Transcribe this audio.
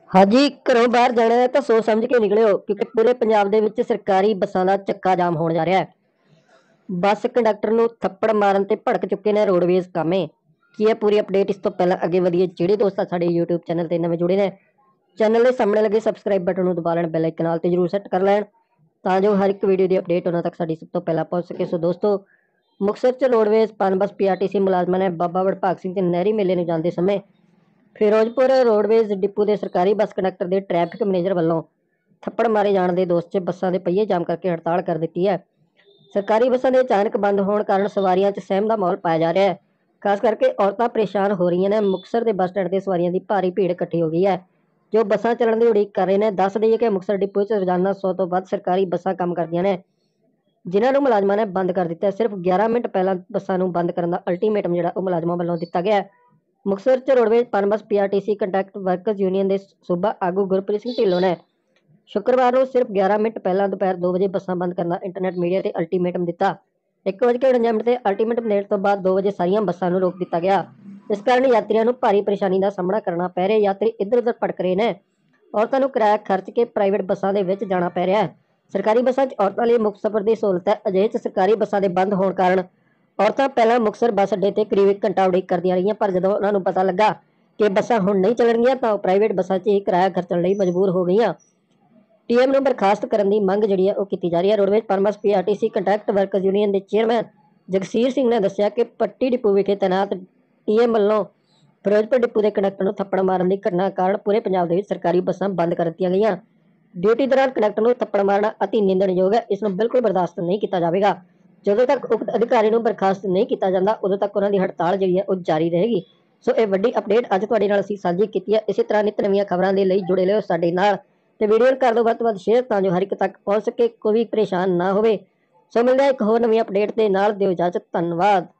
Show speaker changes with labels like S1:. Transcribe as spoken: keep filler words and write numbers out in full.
S1: हाँ जी, घरों बाहर जाना है तो सोच समझ के निकलियो क्योंकि पूरे पंजाब दे विच सरकारी बसां दा चक्का जाम होण जा रिहा है। ਬੱਸ ਕੰਡਕਟਰ ਨੂੰ ਥੱਪੜ ਮਾਰਨ ਤੇ ਭੜਕ ਚੁੱਕੇ ਨੇ ਰੋਡਵੇਜ਼ ਕਾਮੇ। ਕੀ ਹੈ ਪੂਰੀ ਅਪਡੇਟ? ਇਸ ਤੋਂ ਪਹਿਲਾਂ ਅੱਗੇ ਵਧੀਏ, ਜਿਹੜੇ ਦੋਸਤ ਸਾਡੇ YouTube ਚੈਨਲ ਤੇ ਨਵੇਂ ਜੁੜੇ ਨੇ, ਚੈਨਲ ਦੇ ਸਾਹਮਣੇ ਲੱਗੇ ਸਬਸਕ੍ਰਾਈਬ ਬਟਨ ਨੂੰ ਦਬਾ ਲੈਣ, ਬੈਲ ਆਈਕਨ ਨਾਲ ਤੇ ਜਰੂਰ ਸੈੱਟ ਕਰ ਲੈਣ ਤਾਂ ਜੋ ਹਰ ਇੱਕ ਵੀਡੀਓ ਦੀ ਅਪਡੇਟ ਉਹਨਾਂ ਤੱਕ ਸਾਡੀ ਸਭ ਤੋਂ ਪਹਿਲਾਂ ਪਹੁੰਚ ਸਕੇ। ਸੋ ਦੋਸਤੋ, ਮੁਕਤਸਰ 'ਚ ਰੋਡਵੇਜ਼ ਪਨਬੱਸ ਪੀਆਰਟੀਸੀ ਮੁਲਾਜ਼ਮਾਂ ਨੇ ਬਾਬਾ ਵਡਭਾਗ ਸਿੰਘ ਤੇ ਨਹਿਰੀ ਮੇਲੇ ਨੂੰ ਜਾਂਦੇ ਸਮੇਂ ਫਿਰੋਜ਼ਪੁਰ ਰੋਡਵੇਜ਼ ਡਿਪੂ ਦੇ ਸਰਕਾਰੀ ਬੱਸ ਕੰਡਕਟਰ ਦੇ ਟ੍ਰੈਫਿਕ ਮੈਨੇਜਰ ਵੱਲੋਂ ਥੱਪੜ ਮਾਰੇ ਜਾਣ ਦੇ ਦੋਸ਼ 'ਚ ਬੱਸਾਂ ਦੇ ਪਹੀਏ ਜਾਮ ਕਰਕੇ ਹੜਤਾਲ ਕਰ ਦਿੱਤੀ ਹੈ। ਸਰਕਾਰੀ ਬੱਸਾਂ ਦੇ ਅਚਾਨਕ ਬੰਦ ਹੋਣ ਕਾਰਨ ਸਵਾਰੀਆਂ 'ਚ ਸਹਿਮ ਦਾ ਮਾਹੌਲ ਪਾਇਆ ਜਾ ਰਿਹਾ ਹੈ। ਖਾਸ ਕਰਕੇ ਔਰਤਾਂ ਪਰੇਸ਼ਾਨ ਹੋ ਰਹੀਆਂ ਨੇ। ਮੁਕਤਸਰ ਦੇ ਬੱਸ ਸਟੈਂਡ ਤੇ ਸਵਾਰੀਆਂ ਦੀ ਭਾਰੀ ਭੀੜ ਇਕੱਠੀ ਹੋ ਗਈ ਹੈ ਜੋ ਬੱਸਾਂ ਚੱਲਣ ਦੀ ਉਡੀਕ ਕਰ ਰਹੇ ਨੇ। ਦੱਸ ਦਈਏ ਕਿ ਮੁਕਤਸਰ ਡਿਪੂ 'ਚ ਰੋਜ਼ਾਨਾ ਸੌ ਤੋਂ ਵੱਧ ਸਰਕਾਰੀ ਬੱਸਾਂ ਕੰਮ ਕਰਦੀਆਂ ਨੇ, ਜਿਨ੍ਹਾਂ ਨੂੰ ਮੁਲਾਜ਼ਮਾਂ ਨੇ ਬੰਦ ਕਰ ਦਿੱਤਾ। ਸਿਰਫ ਗਿਆਰਾਂ ਮਿੰਟ ਪਹਿਲਾਂ ਬੱਸਾਂ ਨੂੰ ਬੰਦ ਕਰਨ ਦਾ ਅਲਟੀਮੇਟਮ ਜਿਹੜਾ ਉਹ ਮੁਲਾਜ਼ਮਾਂ ਵੱਲੋਂ ਦਿੱਤਾ ਗਿਆ। ਮੁਕਤਸਰ 'ਚ roadways Punbus PRTC contract workers union ਦੇ ਸੂਬਾ ਆਗੂ ਗੁਰਪ੍ਰੀਤ ਸਿੰਘ ਢਿੱਲੋਂ ਨੇ ਸ਼ੁੱਕਰਵਾਰ ਨੂੰ ਸਿਰਫ ਗਿਆਰਾਂ ਮਿੰਟ ਪਹਿਲਾਂ ਦੁਪਹਿਰ ਦੋ ਵਜੇ ਬੱਸਾਂ ਬੰਦ ਕਰਨ ਦਾ ਇੰਟਰਨੈਟ ਮੀਡੀਆ ਤੇ ਅਲਟੀਮੇਟਮ ਦਿੱਤਾ। ਇੱਕ ਵਜੇ ਉਣੰਜਾ ਮਿੰਟ ਤੇ ਅਲਟੀਮੇਟਮ ਦੇਣ ਤੋਂ ਬਾਅਦ ਦੋ ਵਜੇ ਸਾਰੀਆਂ ਬੱਸਾਂ ਨੂੰ ਰੋਕ ਦਿੱਤਾ ਗਿਆ। ਇਸ ਕਾਰਨ ਯਾਤਰੀਆਂ ਨੂੰ ਭਾਰੀ ਪਰੇਸ਼ਾਨੀ ਦਾ ਸਾਹਮਣਾ ਕਰਨਾ ਪੈ ਰਿਹਾ। ਯਾਤਰੀ ਇੱਧਰ ਉੱਧਰ ਭਟਕ ਰਹੇ ਨੇ। ਔਰਤਾਂ ਨੂੰ ਕਿਰਾਇਆ ਖਰਚ ਕੇ ਪ੍ਰਾਈਵੇਟ ਬੱਸਾਂ ਦੇ ਵਿੱਚ ਜਾਣਾ ਪੈ ਰਿਹਾ ਹੈ। ਸਰਕਾਰੀ ਬੱਸਾਂ 'ਚ ਔਰਤਾਂ ਲਈ ਮੁਫਤ ਸਫ਼ਰ ਦੀ ਸਹੂਲਤ ਹੈ। ਅਜਿਹੇ 'ਚ ਸਰਕਾਰੀ ਬੱਸਾਂ ਦੇ ਬੰਦ ਹੋਣ ਕਾਰਨ ਔਰਤਾਂ ਪਹਿਲਾਂ ਮੁਕਤਸਰ ਬੱਸ ਅੱਡੇ ਤੇ ਕਰੀਬ ਇੱਕ ਘੰਟਾ ਉਡੀਕ ਕਰਦੀਆਂ ਰਹੀਆਂ, ਪਰ ਜਦੋਂ ਉਹਨਾਂ ਨੂੰ ਪਤਾ ਲੱਗਾ ਕਿ ਬੱਸਾਂ ਹੁਣ ਨਹੀਂ ਚੱਲਣਗੀਆਂ ਤਾਂ ਉਹ ਪ੍ਰਾਈਵੇਟ ਬੱਸਾਂ 'ਚ ਹੀ ਕਿਰਾਇਆ ਖਰਚਣ ਲਈ ਮਜਬੂਰ ਹੋ ਗਈਆਂ। ਟੀਐਮ ਨੂੰ ਬਰਖਾਸਤ ਕਰਨ ਦੀ ਮੰਗ ਜਿਹੜੀ ਹੈ ਉਹ ਕੀਤੀ ਜਾ ਰਹੀ ਹੈ। Roadways Punbus PRTC contract workers union ਦੇ ਚੇਅਰਮੈਨ ਜਗਸੀਰ ਸਿੰਘ ਨੇ ਦੱਸਿਆ ਕਿ ਪੱਟੀ ਡਿਪੂ ਵਿਖੇ ਤੈਨਾਤ ਟੀਐਮ ਵੱਲੋਂ ਫਿਰੋਜ਼ਪੁਰ ਡਿਪੂ ਦੇ ਕੰਡਕਟਰ ਨੂੰ ਥੱਪੜ ਮਾਰਨ ਦੀ ਘਟਨਾ ਕਾਰਨ ਪੂਰੇ ਪੰਜਾਬ ਦੇ ਵਿੱਚ ਸਰਕਾਰੀ ਬੱਸਾਂ ਬੰਦ ਕਰ ਦਿੱਤੀਆਂ ਗਈਆਂ। ਡਿਊਟੀ ਦੌਰਾਨ ਕੰਡਕਟਰ ਨੂੰ ਥੱਪੜ ਮਾਰਨਾ ਅਤੀ ਨਿੰਦਣਯੋਗ ਹੈ। ਇਸ ਨੂੰ ਬਿਲਕੁਲ ਬਰਦਾਸ਼ਤ ਨਹੀਂ ਕੀਤਾ ਜਾਵੇਗਾ। ਜਦੋਂ ਤੱਕ ਉਕਤ ਅਧਿਕਾਰੀ ਨੂੰ ਬਰਖਾਸਤ ਨਹੀਂ ਕੀਤਾ ਜਾਂਦਾ ਉਦੋਂ ਤੱਕ ਉਹਨਾਂ ਦੀ ਹੜਤਾਲ ਜਿਹੜੀ ਹੈ ਉਹ ਜਾਰੀ ਰਹੇਗੀ। ਸੋ ਇਹ ਵੱਡੀ ਅਪਡੇਟ ਅੱਜ ਤੁਹਾਡੇ ਨਾਲ ਅਸੀਂ ਸਾਂਝੀ ਕੀਤੀ ਹੈ। ਇਸੇ ਤਰ੍ਹਾਂ ਨਿੱਤ ਨਵੀਆਂ ਖਬਰਾਂ ਦੇ ਲਈ ਜੁੜੇ ਰਹੋ ਸਾਡੇ ਨਾਲ ਤੇ ਵੀਡੀਓ ਨੂੰ ਕਰ ਦਿਓ ਵੱਧ ਤੋਂ ਵੱਧ ਸ਼ੇਅਰ ਤਾਂ ਜੋ ਹਰ ਇੱਕ ਤੱਕ ਪਹੁੰਚ ਸਕੇ, ਕੋਈ ਵੀ ਪਰੇਸ਼ਾਨ ਨਾ ਹੋਵੇ। ਸੋ ਮਿਲਦੇ ਹਾਂ ਇੱਕ ਹੋਰ ਨਵੀਂ ਅਪਡੇਟ ਦੇ ਨਾਲ। ਦਿਓ ਇਜਾਜ਼ਤ। ਧੰਨਵਾਦ।